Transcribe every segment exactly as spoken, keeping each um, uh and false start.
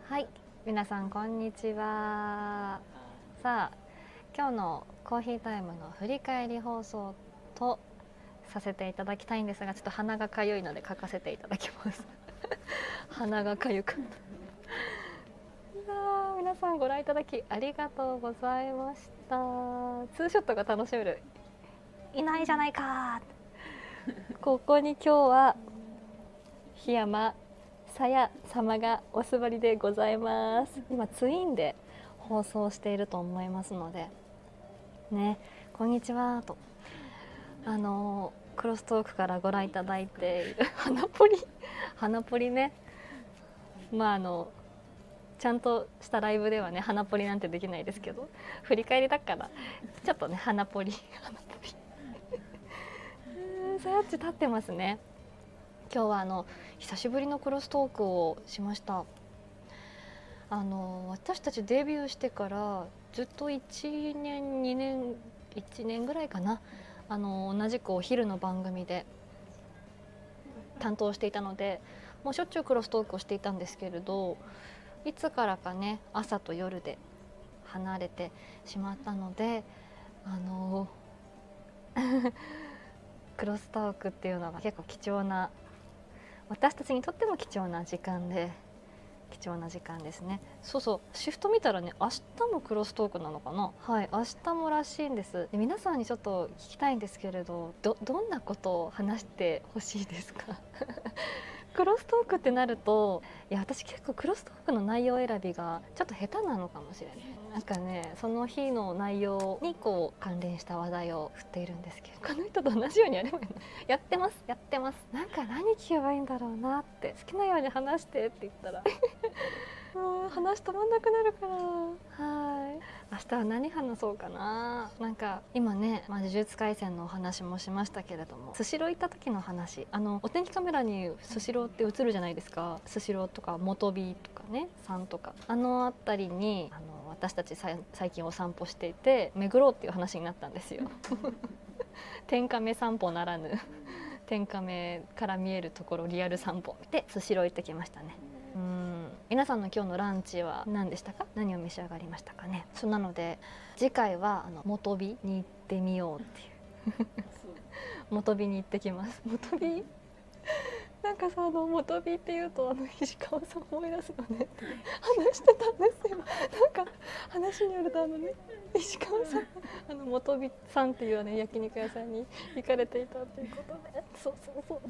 はい、皆さんこんにちは。さあ、今日のコーヒータイムの振り返り放送とさせていただきたいんですが、ちょっと鼻がかゆいので書かせていただきます鼻がかゆくあ皆さんご覧いただきありがとうございました。ツーショットが楽しめる、いないじゃないかここに今日は檜山さや様がお座りでございます。今ツインで放送していると思いますのでね、こんにちはとあのクロストークからご覧いただいている花ポリ花ポリね、まああのちゃんとしたライブではね花ポリなんてできないですけど、振り返りだからちょっとね花ポリ花ポリさやっち立ってますね。今日はあの久しぶりのクロストークをしました。あの私たちデビューしてからずっといちねんにねんいちねんぐらいかな、あの同じくお昼の番組で担当していたので、もうしょっちゅうクロストークをしていたんですけれど、いつからかね朝と夜で離れてしまったので、あのクロストークっていうのが結構貴重な、私たちにとっても貴重な時間で貴重な時間ですね。そうそう、シフト見たらね明日もクロストークなのかな。はい、明日もらしいんです。で皆さんにちょっと聞きたいんですけれど、どどんなことを話してほしいですかクロストークってなると、いや私結構クロストークの内容選びがちょっと下手なのかもしれない。なんかねその日の内容にこう関連した話題を振っているんですけど、この人と同じようにやればいいのやってますやってます。なんか何聞けばいいんだろうなって、好きなように話してって言ったらもう話止まんなくなるから、はい明日は何話そうかな。なんか今ね、まあ、呪術廻戦のお話もしましたけれども、スシロー行った時の話、あのお天気カメラにスシローって映るじゃないですか。スシローとか元美とかねさんとか、あの辺りにあの私たちさ最近お散歩していて巡ろうっていう話になったんですよ天カメ散歩ならぬ天カメから見えるところリアル散歩でスシロー行ってきましたね。うん、皆さんの今日のランチは何でしたか？何を召し上がりましたかね。そうなので次回はあの元美に行ってみようっていう元美に行ってきます。元美なんかさ、あの元美っていうとあの石川さん思い出すのねって話してたんですよ。なんか話によるとあのね石川さんあの元美さんっていうね焼肉屋さんに行かれていたということで、そうそうそう、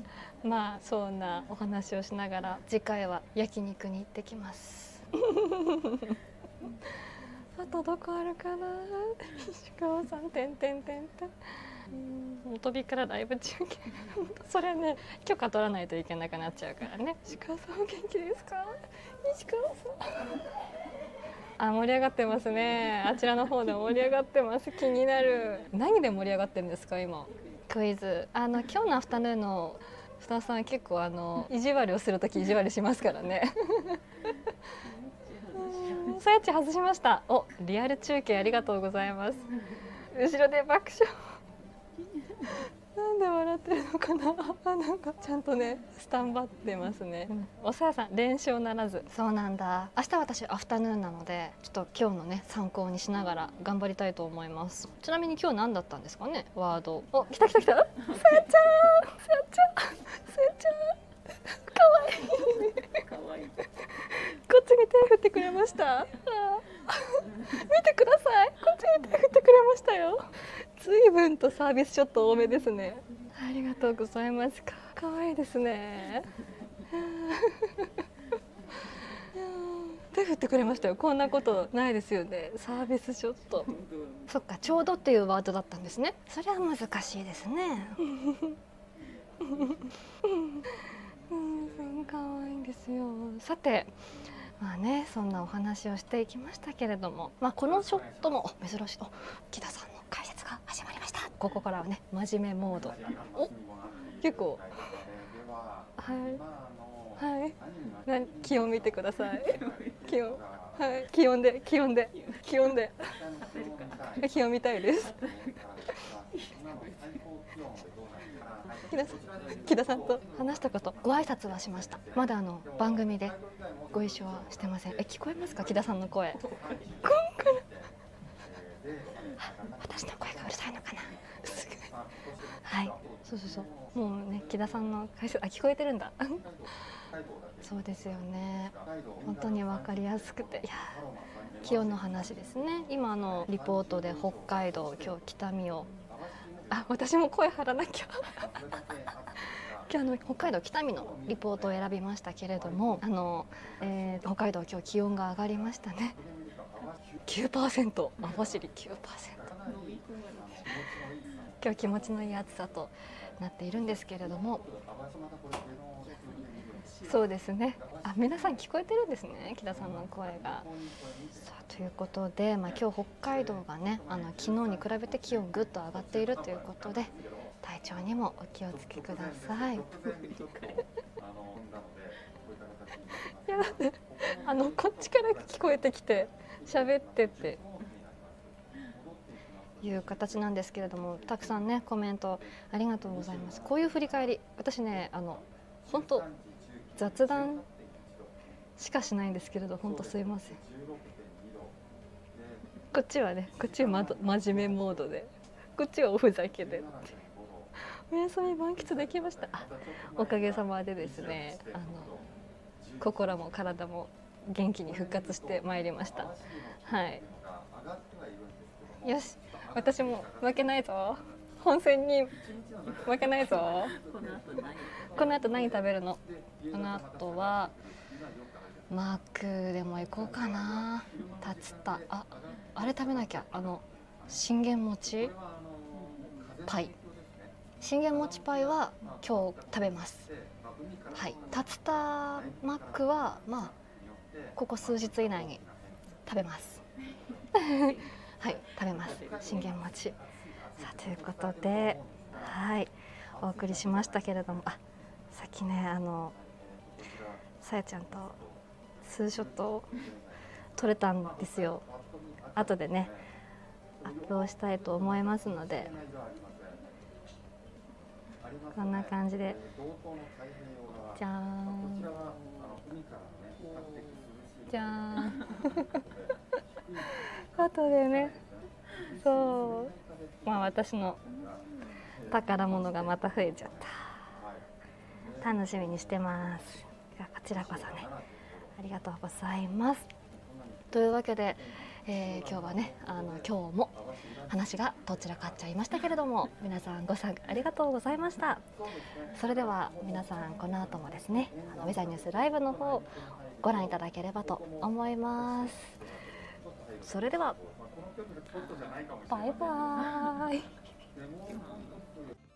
まあそんなお話をしながら次回は焼肉に行ってきますあとどこあるかな石川さんてんてんてんてん元美からライブ中継それね許可取らないといけなくなっちゃうからね。石川さんお元気ですか？石川さんあ盛り上がってますね。あちらの方で盛り上がってます。気になる。何で盛り上がってるんですか今？クイズ、あの今日のアフタヌーンのスタッフさん結構あの意地悪をするとき意地悪しますからねさやっち外しました。おリアル中継ありがとうございます。後ろで爆笑なんで笑ってるのかなあ、なんかちゃんとねスタンバってますね、うん、おさやさん連勝ならず。そうなんだ。明日私アフタヌーンなのでちょっと今日のね参考にしながら頑張りたいと思います。ちなみに今日何だったんですかねワード。お来た来た来たさやちゃんさやちゃんさやちゃんかわいいかわいいこっちに手振ってくれました見てください、こっちに手振ってくれましたよ。随分とサービスショット多めですね。ありがとうございます。か可愛いですね手振ってくれましたよ。こんなことないですよね。サービスショットそっか、ちょうどっていうワードだったんですね。それは難しいですねうん可愛いんですよ。さてまあね、そんなお話をしていきましたけれども、まあ、このショットも珍しい。木田さんの解説が始まりました。ここからはね真面目モード。お結構はいはいな気温見てください。気温はい気温で気温で気温で気温見たいです木田さん木田さんと話したこと、ご挨拶はしました。まだあの番組でご一緒はしてません。え、聞こえますか、木田さんの声。コンコン。私の声がうるさいのかな。はい、そうそうそう、もうね、木田さんの解説、あ、聞こえてるんだ。そうですよね。本当に分かりやすくて、いや、気温の話ですね。今のリポートで北海道、今日北見を、あ、私も声張らなきゃ。今日あの北海道北見のリポートを選びましたけれども、あの、えー、北海道今日気温が上がりましたね。きゅうパーセント、網走 きゅうパーセント。今日気持ちのいい暑さとなっているんですけれども、そうですね。あ、皆さん聞こえてるんですね、木田さんの声が。さあ、ということで、まあ、今日北海道がね、あの昨日に比べて気温ぐっと上がっているということで、体調にもお気をつけください。いや、あのこっちから聞こえてきて喋ってっていう形なんですけれども、たくさんねコメントありがとうございます。こういう振り返り、私ね、あの本当雑談しかしないんですけれど、本当すいません。こっちはね、こっちは、ま、真面目モードで、こっちはおふざけで。お休み満喫できました。あ、おかげさまでですね、あの心も体も元気に復活してまいりました。はい。よし、私も負けないぞ。本戦に負けないぞ。この後何食べるの？この後はマックでも行こうかな。竜田、あ、あれ食べなきゃ。あの信玄餅パイ。信玄餅パイは今日食べます。はい。竜田マックはまあここ数日以内に食べます。はい、食べます。信玄餅。さあ、ということで、はい、お送りしましたけれども、あ、さっきね、あのさやちゃんとツーショットを撮れたんですよ。後でねアップをしたいと思いますので、こんな感じで、じゃーんじゃーん後でね、そう、まあ私の宝物がまた増えちゃった。楽しみにしてます。じゃあこちらこそね、ありがとうございます。というわけで、えー、今日はね、あの今日も話がどちらかっちゃいましたけれども、皆さんご参加ありがとうございました。それでは皆さん、この後もですね、あのウェザーニュースライブの方ご覧いただければと思います。それではバイバーイ。